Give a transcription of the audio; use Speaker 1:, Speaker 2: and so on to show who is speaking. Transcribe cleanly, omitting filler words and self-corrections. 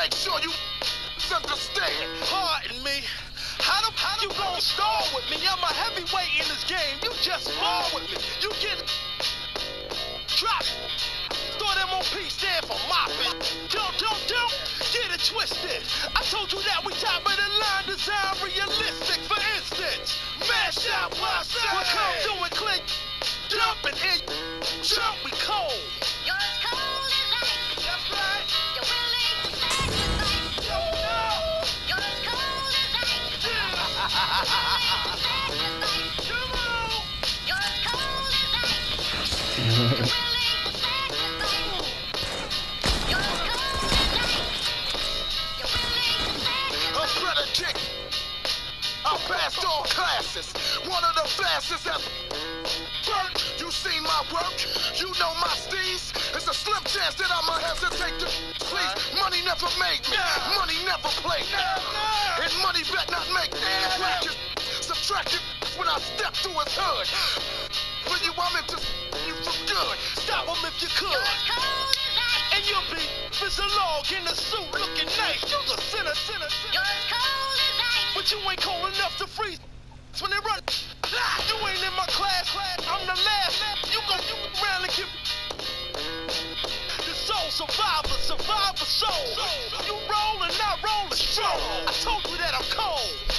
Speaker 1: make sure you understand.
Speaker 2: Pardon me. How you gon' stall with me? I'm a heavyweight in this game. You just spar with me. You get drop. Throw them on P, stand for mopping. Don't get it twisted. I told you that we top of the line, design realistic. For instance, mash out myself. We come through and click, jumping in, jump we cold.
Speaker 3: You're as cold as ice.
Speaker 2: That's right.
Speaker 3: You're willing to sacrifice.
Speaker 2: Yo, no.
Speaker 3: You're as cold as ice.
Speaker 2: Come on.
Speaker 3: You're as cold as ice. You're willing to sacrifice. You're as cold as ice. You're willing to sacrifice.
Speaker 1: A better kick. I passed all classes. One of the fastest ever. Burnt, you seen my work. You know my steez. It's a slim chance that I'ma hesitate to please. Money never made me. Money never played me. And money bet not make me. Subtract it when I step through his hood. For you, I'm into you for good.
Speaker 2: Stop him if you could.
Speaker 3: You're as cold as ice.
Speaker 2: And you'll be log in the suit looking nice. You're the sinner.
Speaker 3: You're as cold as ice.
Speaker 2: But you ain't cold enough to freeze. When they run, you ain't in my class. I'm the last. You gon' around and give the soul survivor soul. You roll and I roll a stroll. I told you that I'm cold.